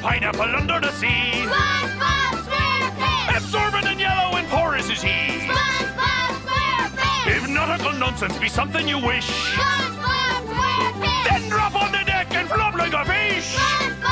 pineapple under the sea. SpongeBob SquarePants! Absorbent and yellow and porous is he. SpongeBob SquarePants! If nautical nonsense be something you wish, SpongeBob SquarePants! then drop on the deck and flop like a fish. SpongeBob